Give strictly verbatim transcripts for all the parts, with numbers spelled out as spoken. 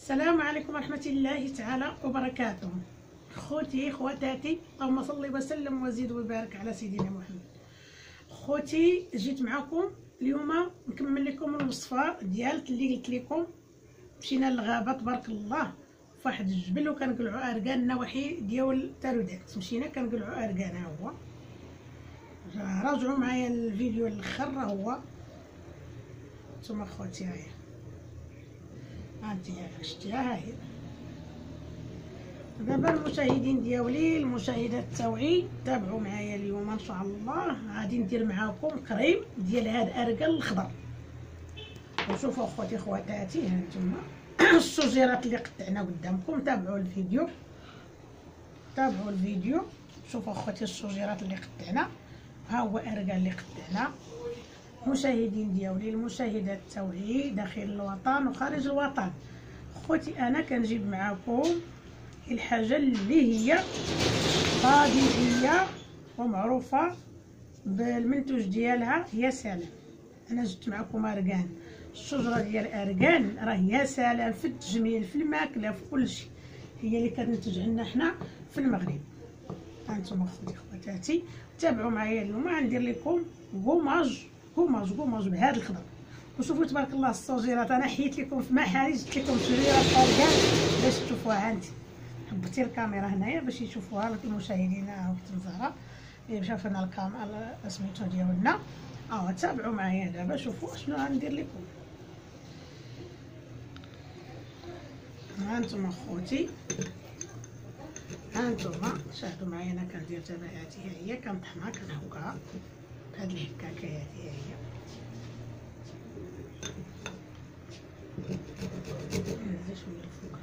السلام عليكم ورحمة الله تعالى وبركاته. خوتي خواتاتي، اللهم صل وسلم وزيد وبارك على سيدنا محمد. خوتي جيت معكم اليوم نكمل لكم الوصفه ديال اللي قلت لكم. مشينا للغابه تبارك الله فواحد الجبل وكنقلعوا اركان النواحي ديال تارودات. مشينا كنقلعوا اركان. ها هو، راجعوا معايا الفيديو الاخر. راه هو نتوما خوتي، هاهي هانتي شتيها. هاهي دابا المشاهدين ديالي المشاهدات تاوعي تابعوا معايا اليوم ان شاء الله. غادي ندير معاكم كريم ديال هاد الاركان الخضر. وشوفوا اخوتي خواتاتي، ها نتوما الشجيرات اللي قطعنا قدامكم. تابعوا الفيديو تابعوا الفيديو شوفوا اخوتي الشجيرات اللي قطعنا. ها هو اركان اللي قطعنا. مشاهدين ديالي المشاهدات التوعي داخل الوطن وخارج الوطن، خوتي انا كنجيب معاكم الحاجه اللي هي طبيعيه ومعروفه بالمنتوج ديالها. يا سلام، انا جبت معكم اركان. الشجره ديال الاركان راه يا سلام في التجميل، في الماكله، في كل شيء. هي اللي كتنتج عندنا حنا في المغرب. هانتوما خوتي خواتاتي تابعوا معايا اليوم. غندير لكم كوماج كوماج كوماج بهذا الخضر. وشوفوا تبارك الله الصوجيرات. انا حيت لكم في محالي جبت لكم شجيرات اركان باش تشوفوها. عندي حبيتي الكاميرا هنايا باش يشوفوها لك المشاهدين. اختي زهره اللي شافنا الكاميرا سميتو ديالنا. اه تابعوا معايا دابا شوفوا شنو غندير لكم. ها انتم خوتي، ها انتم شاهدوا معايا. انا كندير تبعاتي، ها هي كنطحنها كنهكاها بهاد الحكاكه. هادي ها هي نزيد شويه الفوق.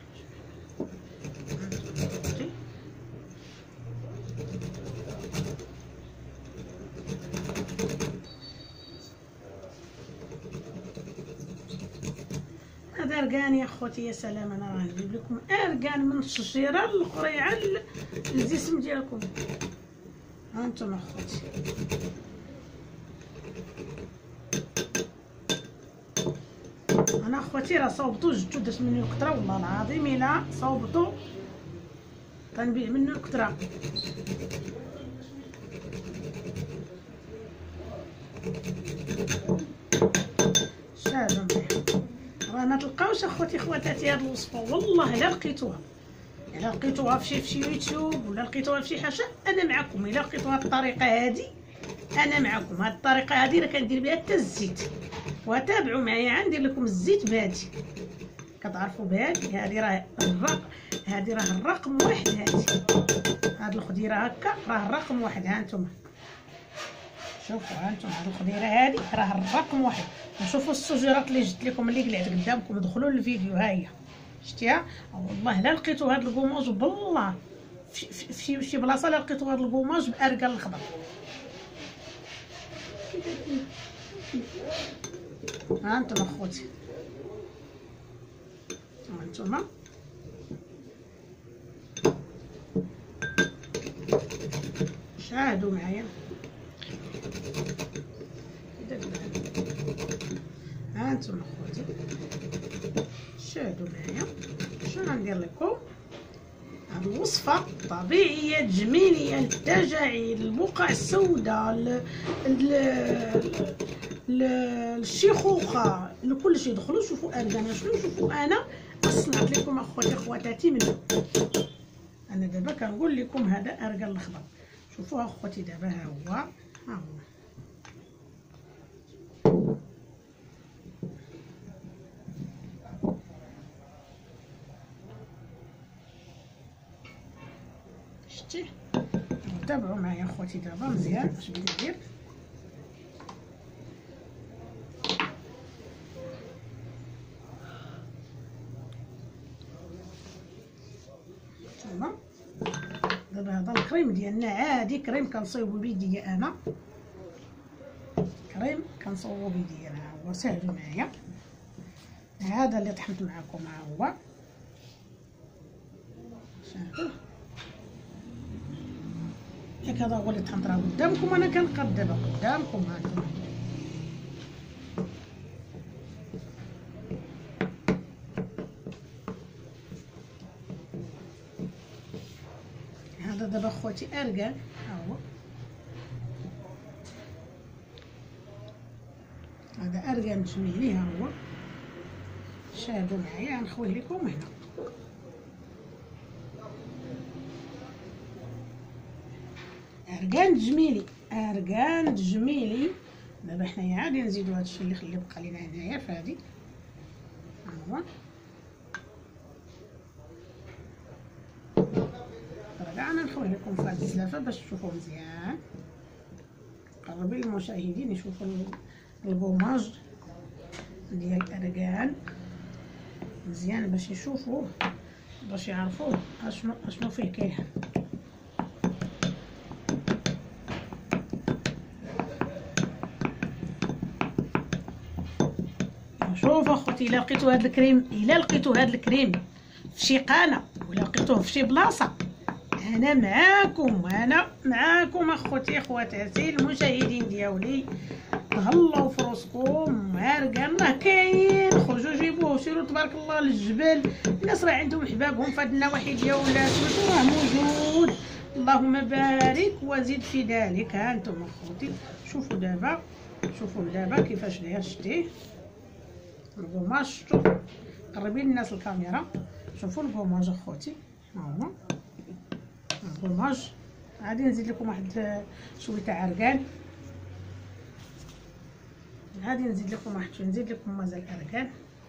هذا اركان يا خوتي. يا سلام، انا راه نجيب لكم اركان من الشجيره الاخرى على الجسم ديالكم. ها انتم اخوتي انا اخوتي راه صوبتو جبتو درت منو كتره. والله العظيم الا صوبتو غنبيع منو كتره. شاهدوا معايا، راه ما تلقاوش اخوتي خواتاتي هاد الوصفه. والله الا لقيتوها الا لقيتوها في شي في شي يوتيوب ولا لقيتوها في شي حاجه انا معكم. الا لقيتوها الطريقه هادي انا معكم. هاد الطريقه هادي راه كندير بها حتى الزيت. وتابعوا معايا غندير لكم الزيت بهادي. كتعرفوا بهادي، هادي راه الرق هادي راه الرقم واحد. هادي هاد الخضيره هكا راه الرقم واحد. ها انتم شوفوا، ها انتم هاد الخضيره هادي راه الرقم واحد. وشوفوا الشجيرات اللي جبت لكم اللي قلعت قدامكم. دخلوا للفيديو، ها هي شتيها. والله لا لقيتوا هاد الكوماج بالله في في شي بلاصه لا لقيتوا هاد الكوماج باركان الخضر. ها انتم اخوتي، ها انتم شاهدوا معايا. ها انتم اخوتي شاهدوا معايا شنو غندير لكم. هاد الوصفه طبيعيه جميليه للتجاعيد، البقع السوداء، الشيخوخه، لكل شيء. دخلوا شوفوا اركان شنو. شوفوا انا صنعت لكم اخواتي خواتاتي منه. انا دابا كنقول لكم هذا اركان الخضر. شوفوا اخواتي دابا ها هو ها هو شتي. تابعوا معايا اخواتي دابا مزيان اش بغيت ندير. تما دابا هذا الكريم ديالنا عادي، كريم كنصايبو بيديا. انا كريم كنصاوبو بيديا. ها هو ساهلوا معايا. هذا اللي طحنت معكم ها هو شاهدوا. ياك هذا هو اللي طحنت راه قدامكم. انا كنقاد دابا قدامكم. ها انتم هذا دابا خوتي اركان، ها هو هذا اركان جميلي، ها هو شاهدوا معايا غنخويه لكم هنا. اركان جميلي، اركان جميلي. دابا حنايا غادي نزيدو هادشي اللي اللي بقى لينا هنايا في هادي، ها هو راه انا نخويه لكم في هاد الزلافه باش تشوفوا مزيان. قربي للمشاهدين يشوفوا البوماج ديال الاركان مزيان باش يشوفوه، باش يعرفوه اشنو اشنو فيه كاين. شوف اخوتي، الا لقيتو هاد الكريم، الا لقيتو هاد الكريم في شي قناه ولا لقيتوه في شي بلاصه، انا معاكم، انا معاكم اخوتي اخواتاتي المشاهدين ديالي. تهلاو في راسكم، اركان راه كاين، خرجوا جيبوه، سيروا تبارك الله للجبل. الناس راه عندهم حبابهم في هاد النواحي ديالنا، سميتو راه موجود. اللهم بارك وزيد في ذلك. ها انتم اخوتي شوفوا دابا، شوفوا دابا كيفاش داير، شتيه الكوماج، شفتوا؟ قربي للناس الكاميرا، شوفوا الكوماج اخوتي، ها هو الكوماج. غادي نزيد لكم واحد شويه تاع اركان، غادي نزيد لكم واحد شويه، نزيد لكم مازال اركان.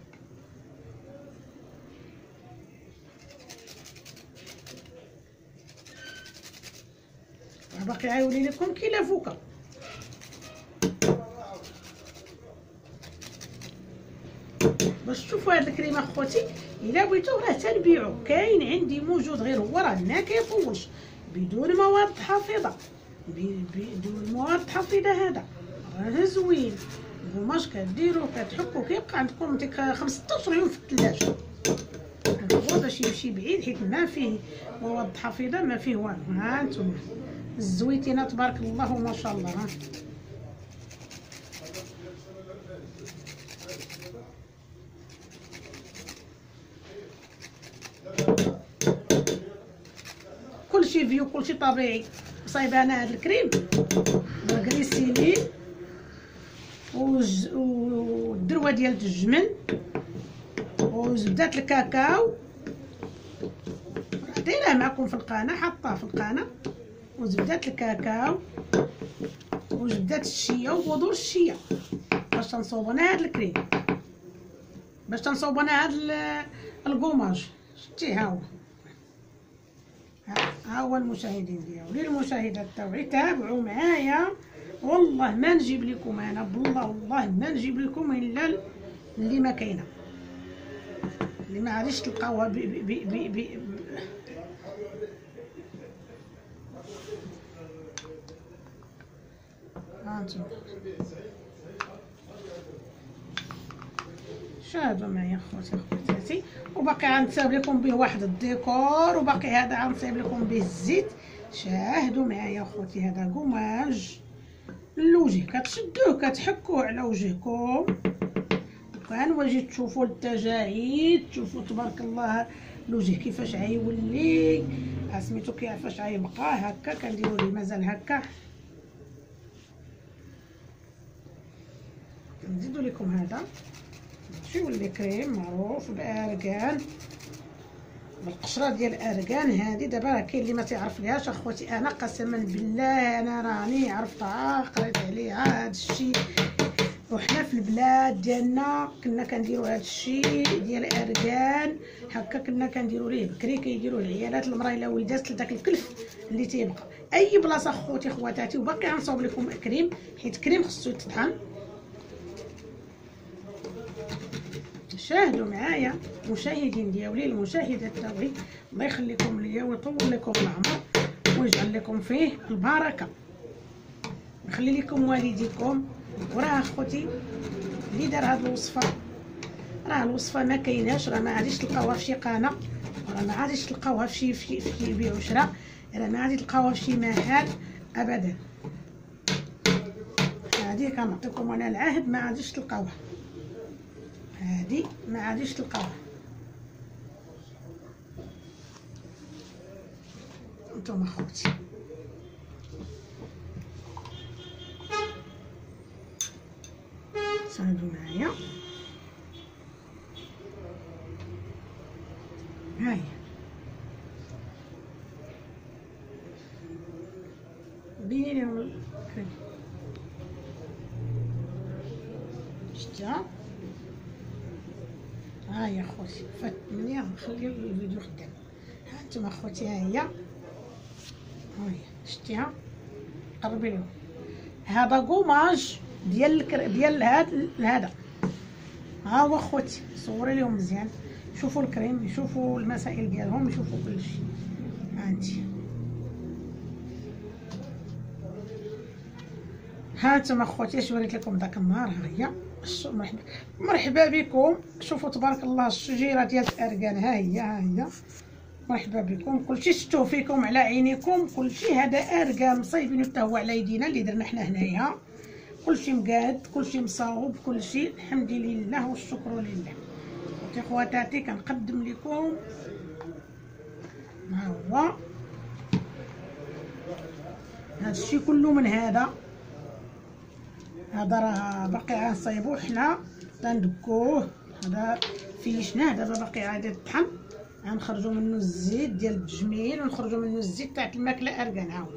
باقي عايولي لكم كي لا فوكا. باش تشوفوا هاد الكريم اخوتي، الا بغيتوه راه تنبيعو، كاين عندي موجود، غير هو راه ما كيطولش، بدون مواد حافظه، بدون مواد حافظه. هذا راه زوين، القماش كديرو كتحكو كيبقى عندكم ديك خمسة عشر يوم في الثلاجه. هذا هو باش يمشي بعيد، حيت ما فيه مواد حافظه، ما فيه والو. ها انتم الزويتينه تبارك الله ما شاء الله. ها كلشي فيو، كلشي طبيعي. صايبه انا هذا الكريم غريسيلين والدروه ديال الجمن وزبده الكاكاو، دايره معكم في القناه، حاطاه في القناه، وزبده الكاكاو وزبده الشيا وبذور الشيا باش تنصوبوا لنا هذا الكريم، باش تنصوبوا لنا هذا الكوماج. شتي ها هو، ها هو المشاهدين ديالي، للمشاهدات تاوعي تابعوا معايا. والله ما نجيب لكم انا، بالله والله ما نجيب لكم الا اللي ما كاينه، اللي ما عادش تلقاوها بي بي بي بي هانتم شاهدوا معايا خوتي خواتاتي. وباقي غنصايب لكم به واحد الديكور، وباقي هذا غنصايب لكم به الزيت. شاهدوا معايا خوتي، هذا كوماج للوجه، كتشدوه كتحكوه على وجهكم، وكنولي تشوفوا التجاعيد، تشوفوا تبارك الله الوجه كيفاش غيولي، سميتو كيفاش غيبقى هكا. كنديروا ليه مازال هكا، نزيدوا لكم هذا شي يولي كريم معروف باركان، بالقشره ديال الاركان هذه. دابا راه كاين اللي ما تعرف ليهاش اخوتي، انا قسما بالله انا راني عرفتها، قريت عليها هذا الشيء. وحنا في البلاد ديالنا كنا كنديروا هذا الشيء ديال الاركان هكا، كنا كنديروا ليه بكري، كيديروه العيالات المراه الا ولدات لذاك الكلف اللي تيبقى اي بلاصه خوتي خواتاتي. وباقي غنصاوب لكم كريم، حيت كريم خصو يتطحن. شاهدوا معايا مشاهدين ديالي، المشاهدات تاوعي، الله يخليكم ليا ويطول لكم العمر ويجعل لكم فيه البركه، يخلي لكم والديكم. وراه اخوتي اللي دار هذه الوصفه، راه الوصفه ما كايناش، راه ما عادش تلقاوها في شي قناه، راه ما عادش تلقاوها في شي في بيع وشراء، راه ما عادش تلقاوها في شي محل ابدا. هذه كنعطيكم انا العهد، ما عادش تلقاوها، هذه ما عادش تلقاوها. هانتوما خوتي صايبوا معايا. هاهي بيني لهم الكريم شتا. ها هي خوتي فات مني نخلي الفيديو خدام. ها انتما خوتي ها هي ها هي شتيها قربي لهم. هذا قماش ديال الكر... ديال هاد هذا ها هو خوتي. صوري لهم مزيان شوفوا الكريم يشوفوا المسائل ديالهم يشوفوا كلشي. ها انتي ها انتما خوتي اش وريت لكم داك النهار. ها هي مرحبا مرحبا بكم. شوفوا تبارك الله الشجيره ديال الاركان. ها هي ها هي مرحبا بكم. كلشي شفتوه فيكم على عينيكم. كلشي هذا اركان مصايبين حتى هو على يدينا اللي درنا حنا هنايا. كلشي مقاد كلشي مصاوب كلشي الحمد لله والشكر لله. خوتي خواتاتي كنقدم لكم ها هو هذا الشيء كله من هذا. هذا راه باقي غنصايبوه حنا تندكوه. هذا فيشناه دابا باقي غادي يطحن غنخرجوا منه الزيت ديال التجميل ونخرجوا منه الزيت تاع الماكله اركان. ها هو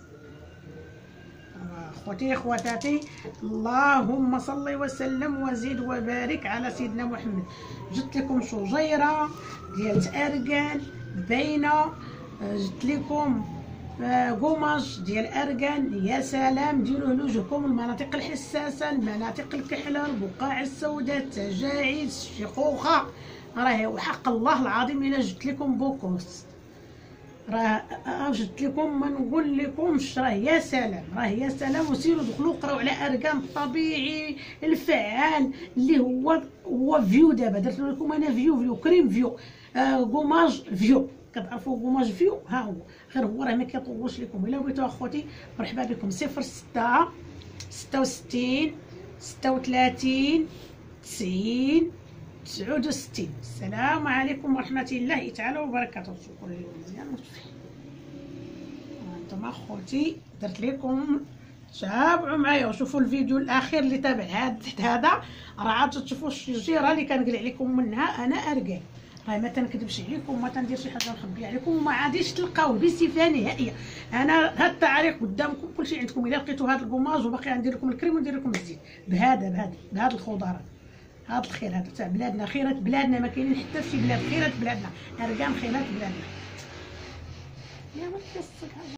خوتي خواتاتي اللهم صل وسلم وزد وبارك على سيدنا محمد. جبت لكم شجيره ديال اركان باينه. جبت لكم قماش ديال اركان. يا سلام ديروه لوجهكم المناطق الحساسه المناطق الكحله البقاع السوداء التجاعيد الشيخوخه. راه وحق الله العظيم الا جبت لكم بوكوس راه جبت لكم ما نقول لكمش. راه يا سلام راه يا سلام. وسيروا دخلوا قراو على اركان الطبيعي الفعال اللي هو هو فيو. دابا درت لكم انا فيو فيو كريم فيو قماش آه فيو. كتعرفوا قماش فيو ها هو غير هو راه ما كيطولش لكم. الا بغيتو اخوتي مرحبا بكم. صفر ستة ستة وستين ستة وثلاثين تسعين تسعود وستين. السلام عليكم ورحمه الله تعالى وبركاته. شكرا لكم مزيان وصافي. هانتوما اخوتي درت لكم تابعوا معايا وشوفوا الفيديو الاخير اللي تابع هذا هذا راه عاد تشوفوا الشجيره اللي كنقلع لكم منها انا اركان. راه ما تنكذبش عليكم ما تندير شي حاجه نخبي عليكم وما عاديش تلقاوه بصفه نهائيه. انا هاد التعليق قدامكم كلشي عندكم. الا لقيتوا هاد القماج وباقي غندير لكم الكريم وندير لكم الزيت بهذا بهذا بهذا الخضار. هاد الخير هذا تاع بلادنا خيرات بلادنا ما كاينين حتى في شي بلاد. خيرات بلادنا اركان خيرات بلادنا. يا ما